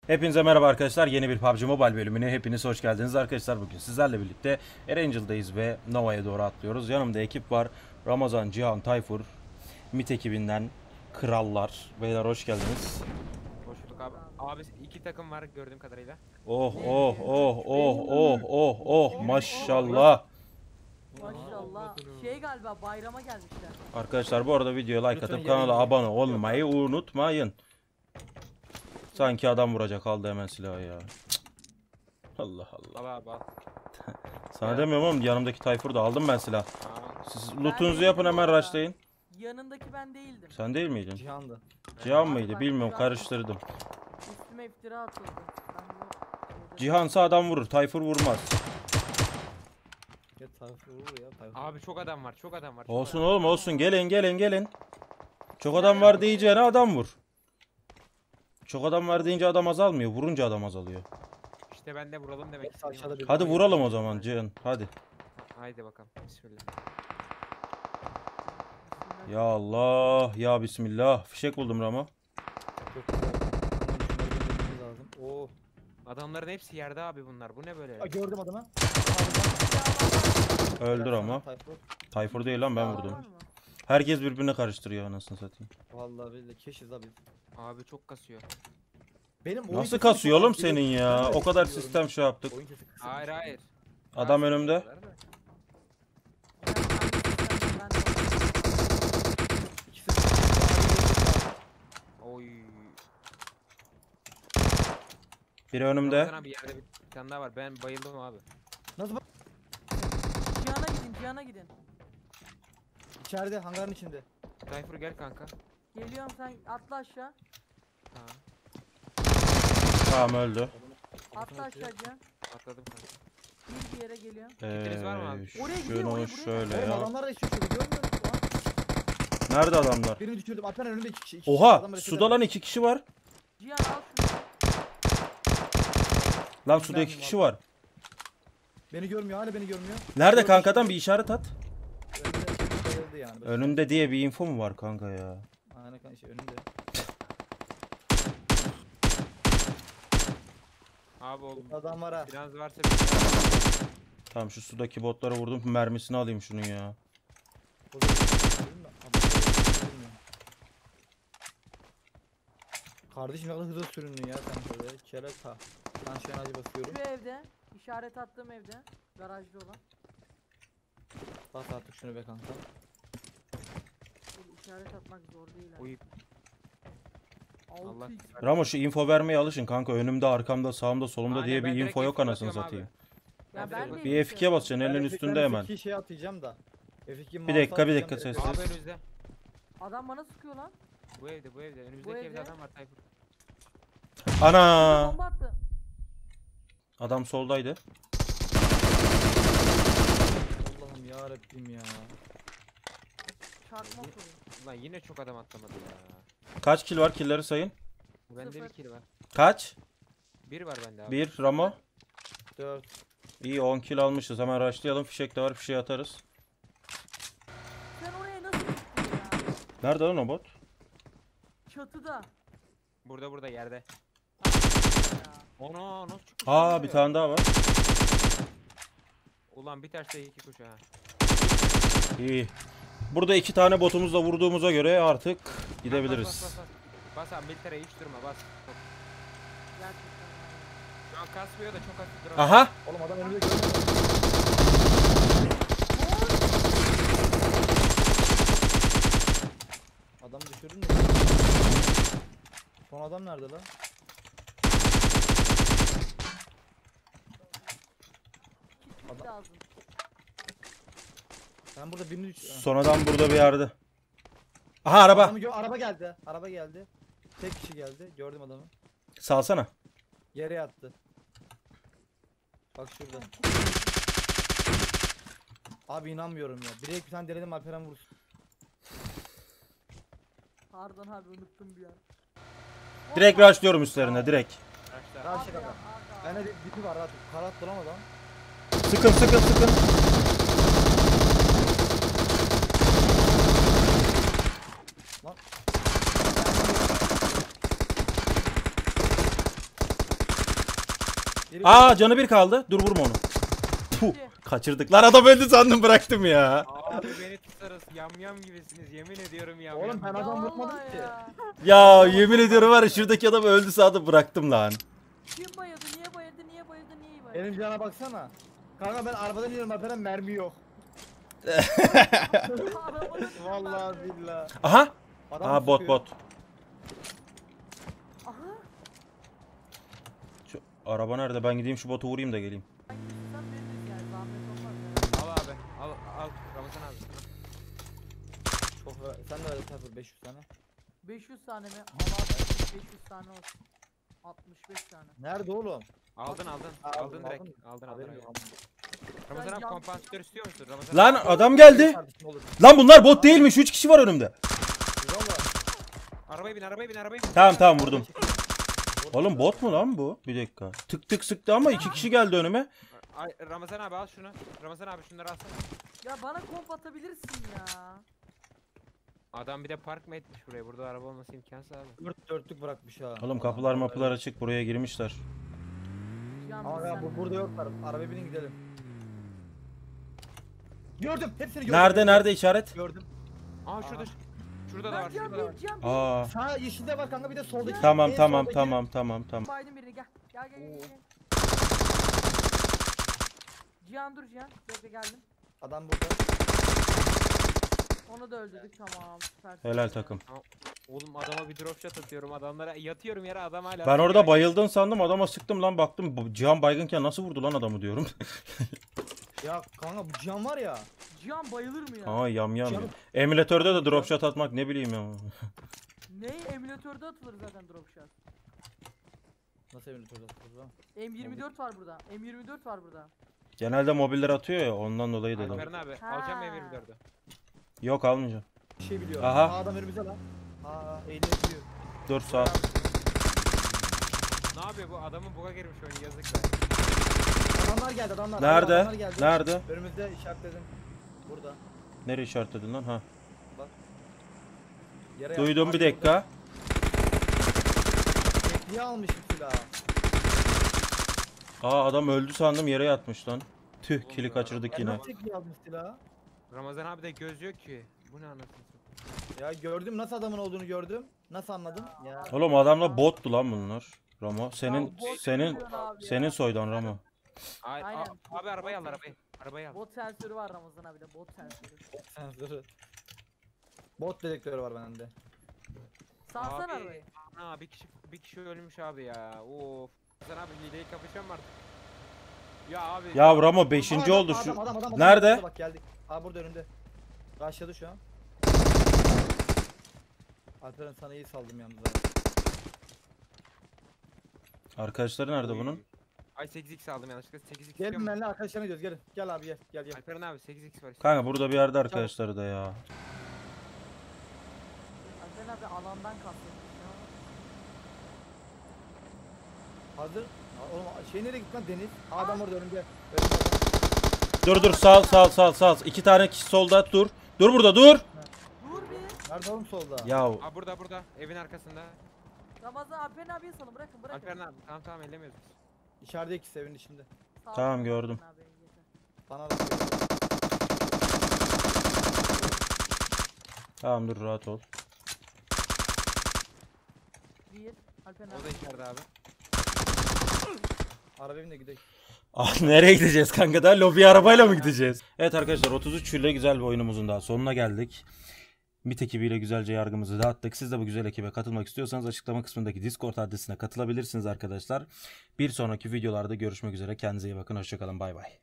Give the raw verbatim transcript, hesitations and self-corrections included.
Hepinize merhaba arkadaşlar. Yeni bir P U B G Mobile bölümüne hepiniz hoş geldiniz arkadaşlar. Bugün sizlerle birlikte Erangel'dayız ve Nova'ya doğru atlıyoruz. Yanımda ekip var. Ramazan, Cihan, Tayfur, MİT ekibinden krallar. Beyler hoş geldiniz. Hoş bulduk abi. Abi iki takım var gördüğüm kadarıyla. Oh oh oh oh oh oh oh maşallah. Maşallah. Şey galiba bayrama gelmişler. Arkadaşlar bu arada videoya like Lütfen atıp yayın kanala yayın. abone olmayı unutmayın. Sanki adam vuracak, aldı hemen silahı ya. Cık. Allah Allah. Al abi al. Sana Ya. demiyorum oğlum, yanımdaki Tayfur da aldım ben silah. Aa, Siz Ben lootunuzu değildim yapın, bu hemen arada. rushlayın. Yanındaki ben değildim. Sen değil miydin? Cihan'dı. Cihan Abi mıydı bak, bilmiyorum, Cihan- karıştırdım. Üstüme iftira atıldı. Ben bu şeyde- Cihansa adam vurur, Tayfur vurmaz. Ya Tayfur vurur ya Tayfur. abi çok adam var çok adam var. çok Olsun adam. oğlum olsun, gelin gelin gelin. Çok adam var diyeceğine adam vur. Çok adam var deyince adam azalmıyor, vurunca adam azalıyor. İşte ben de vuralım demek Hepsi aşağıda istedim. bir- Hadi vuralım o zaman Cihan, hadi. Haydi bakalım. Bismillah. Ya Allah, ya Bismillah. Fişek buldum Ramo. Çok güzel. Şunları göndermemiz lazım. Oo. Adamların hepsi yerde abi bunlar. Bu ne böyle? Aa, gördüm adamı. Öldür ama. Tayfur. Tayfur değil lan, ben Daha vurdum. var mı? Herkes birbirine karıştırıyor anasını satayım. Vallahi billahi keşiz abi. Abi çok kasıyor. Benim oyun Nasıl sesi kasıyor çok oğlum az senin geliyor. ya? Ben de O kadar biliyorum. sistem şey yaptık. Oyun sesi kısık. Hayır hayır. Adam Daha önümde. kasıyorlar da. Ben de- İkisi de- Oy. Biri önümde. Ramazan abi yerde bir bir tane daha var. Ben bayıldım abi. Nasıl bak? Cihan'a gidin, Cihan'a gidin. İçeride hangarın içinde. Tayfur gel kanka. Geliyorum, sen atla aşağı. Tamam. Tamam, öldü. Atla aşağı Cihan. Atladım kanka. Bir bir yere geliyorum. Kitiniz var mı abi? Ee, Oraya gidiyor, oraya, şunu buraya. şöyle Oğlum ya. adamlar da yaşıyor şurada görmüyor musun lan? Nerede adamlar? Birini düşürdüm. Alperen önünde iki kişi. iki kişi. Oha, Adamlar yaşıyor. suda lan iki kişi var. Cihan al şunu. Lan suda iki kişi var. Beni görmüyor hala beni görmüyor. Nerede Gördüm kankadan şimdi. bir işaret at. Önünde bayıldı yani. Önünde diye bir info mu var kanka ya? Aynen kanka işte önünde. Abi oğlum. Adam var ha. Biraz varsa bir Tamam, şu sudaki botlara vurdum, mermisini alayım şunun ya. Burada gördün mü? Adam görmüyor. Kardeşim ne kadar hızlı süründün ya sen böyle. Kerata. Ben şu an acı basıyorum. Şu evde. İşaret attığım evde. Garajda olan. Bas artık şunu be kanka. Dur, İşaret atmak zor değil. abi. Uy. Allah. altı x. Ramo, şu info vermeye alışın kanka. Önümde, arkamda, sağımda, solumda Aynen, diye bir ben direkt info yok info anasını atıyorum satayım. Ya Abi, ben bir de Bir F iki'ye basacaksın, elinin üstünde hemen. F iki şey atacağım da. F iki Bir dakika, bir dakika, mouse ses. atacağım, Abi önümüzde. Adam bana sıkıyor lan. Bu evde bu evde. Önümüzdeki evde evde. adam var Tayfur. Ana! Bomba attı. Adam soldaydı. Allah'ım yarabbim ya. Çarpma soruyor. Ulan yine çok adam atlamadı ya. Kaç kill var? Killleri sayın. Bende bir Sıfır. kill var. Kaç? Bir var bende abi. Bir Ramo. dört. İyi, on kill almışız. Hemen rushlayalım. Fişek de var, fişeği atarız. Sen oraya nasıl gittin ya? Nerede lan o bot? Çatıda. Burada burada yerde. Ya. Ono nasıl çıkmış? Aa, lan bir oraya? tane daha var. Ulan bir taşta iki kuş ha. İyi. Burada iki tane botumuzla vurduğumuza göre artık Bas, bas, gidebiliriz. Bas bas bas. Bas abi militere hiç durma bas. Gerçekten. Şu an kasmıyor da çok hafif duramıyor. Aha! Oğlum adam önümde görmüyor. Adam düşürdün mü? Son adam nerede lan? Kit lazım. Ben burada birini düş... Ha. Son adam burada bir yerde. Aha, araba. Adamı gö- araba geldi. Araba geldi. Tek kişi geldi. Gördüm adamı. Salsana. Yere yattı. Bak şurada. Abi inanmıyorum ya. Direkt bir tane denedim Alperen vursun. Pardon abi, unuttum bir an. Direkt rushlıyorum üstlerine, direkt. Arkadaşlar. Daha Abi şey ya, kadar. abi, abi. Bende de dipi var rahat. Karat bulamadım. Sıkın sıkın sıkın. Geri Aa canı bir kaldı. Dur vurma onu. Puh, kaçırdık. Lan adam öldü sandım bıraktım ya. Abi beni tutarız yam yam gibisiniz yemin ediyorum yam Oğlum yam. ben Ya adam vallahi vurmadım ki. ya. Ya yemin ediyorum var ya şuradaki adam öldü sandım bıraktım lan. Kim bayıldı? Niye bayıldı? Niye bayıldı? Niye bayıldı? Benim cana baksana. Kanka ben arabadan iniyorum zaten mermi yok. Arabada Vallahi billahi. Aha. Adam Aa bot sıkıyor. bot. Aha. Şu araba nerede? Ben gideyim şu botu vurayım da geleyim. Sen veririz yani zahmet olmaz ya. Al abi al al Ramazan abi. Çok sen de öyle tabii beş yüz tane. beş yüz tane mi? Allah beş yüz tane olsun. altmış beş tane. Nerede oğlum? Aldın aldın Aa, aldın direkt aldın. aldın aldın. Haberim aldın. yok. Ramazan abi yan- kompansatör istiyor musun? Ramazan Lan abi. adam geldi. Kardeşim olur. Lan bunlar bot değilmiş. üç kişi var önümde. Valla. Arabaya bin arabaya bin arabaya bin. Tamam tamam vurdum. Oğlum bot mu lan bu? Bir dakika. Tık tık sıktı ama iki kişi geldi önüme. Ay, Ramazan abi al şunu. Ramazan abi şunları alsana. Ya bana komp atabilirsin ya. Adam bir de park mı etmiş buraya? Burada araba olması imkansız abi. Dört dörtlük bırakmış ha. Oğlum kapılar mapılar açık. Buraya girmişler. Cihan Ama biz ya bu seninle- burada yoklar. Arabaya binin gidelim. Gördüm. Hepsini gördüm. Nerede nerede işaret? Gördüm. Aa şurada Aha. şurada da Ben var Cihan şurada da var. bir Cihan bir. Aa. Sağ yeşilde var kanka bir de soldaki. Tamam en tamam soldaki- tamam tamam tamam. Baydım birini gel. Gel gel gel. gel. Cihan dur Cihan. Bekle geldim. Adam burada. Onu da öldürdük tamam. Süper. Helal takım. Oğlum adama bir drop shot atıyorum adamlara yatıyorum yere adam hala. Ben orada bayıldın sandım adama sıktım lan baktım bu Cihan baygınken nasıl vurdu lan adamı diyorum. Ya kanka bu Cihan var ya. Cihan bayılır mı ya? Aa yam yam. Canım. Emülatörde de drop shot atmak ne bileyim ya. Ne? Emülatörde atılır zaten drop shot. Nasıl evini tutacağız lan? M yirmi dört var burada. M yirmi dört var burada. Genelde mobiller atıyor ya ondan dolayı dedim. Alperen abi Ha. alacağım mı M yirmi dördü? Yok almayacağım. Bir şey biliyorum. Aha. Aa, adam önümüzde lan. Aa eğleniyor. Dur sağ. Ne yapıyor bu adamın buga girmiş oyun yazık be. Adamlar geldi adamlar. Nerede? Adamlar geldi. Nerede? Önümüzde işaretledim. Burada. Nereye işaretledin lan ha? Yere Duydum bir Abi dakika. burada. Tekliğe almışım silahı. Aa adam öldü sandım yere yatmış lan. Tüh Oğlum kili ya. kaçırdık Ben yine. nasıl tekliğe aldım silahı? Ramazan abi de göz yok ki. Bu ne anasını satayım. Ya gördüm nasıl adamın olduğunu gördüm. Nasıl anladın? Ya. Oğlum adamla bottu lan bunlar. Ramo senin Ya bot senin diyorsun abi ya. senin soydan Ramo. Ay, Aynen. a- abi arabayı al arabayı. Arabayı al. Bot sensörü var Ramazan abi de bot sensörü. Sensörü. Bot dedektörü var bende. Salsana Abi, arabayı. Ha bir kişi bir kişi ölmüş abi ya. Of. Ramazan abi hileyi kapışan mı artık? Ya abi. Ya Ramo beşinci Aa, oldu adam, şu. adam, adam, adam, Nerede? burada Bak geldik. Aa burada önünde. Başladı şu an. Alperen sana iyi saldım yalnız abi. Arkadaşları nerede bunun? Ay sekiz x aldım yanlışlıkla. sekiz x Gelin istiyor musun? benimle arkadaşlarına gidiyoruz gelin. Gel abi gel gel gel. Alperen abi sekiz x var. Kanka burada bir yerde arkadaşları da ya. Alperen abi alandan kastediyor. Hazır. Aa, oğlum şey nereye gitti lan Deniz? Aa, adam orada önümde. Önümde adam. Dur dur sal sal sal sal. İki tane kişi solda dur. Dur burada dur. Dur bir. Nerede oğlum solda? Ya Aa burada burada evin arkasında. Ramazan Alperen abiye salın bırakın bırakın. Alperen abi tamam tamam ellemiyoruz biz. İçeride ikisi evin içinde. Sağ ol Tamam, Alperen gördüm. abi, yeter. Bana da. tamam dur rahat ol. Bir. Alperen O abi. da içeride abi. Araba evinde gidelim. Ah nereye gideceğiz kanka da lobi arabayla mı gideceğiz? Evet arkadaşlar otuz üç ile güzel bir oyunumuzun daha sonuna geldik. MİT ekibiyle güzelce yargımızı dağıttık. Siz de bu güzel ekibe katılmak istiyorsanız açıklama kısmındaki Discord adresine katılabilirsiniz arkadaşlar. Bir sonraki videolarda görüşmek üzere. Kendinize iyi bakın. Hoşçakalın. Bay bay.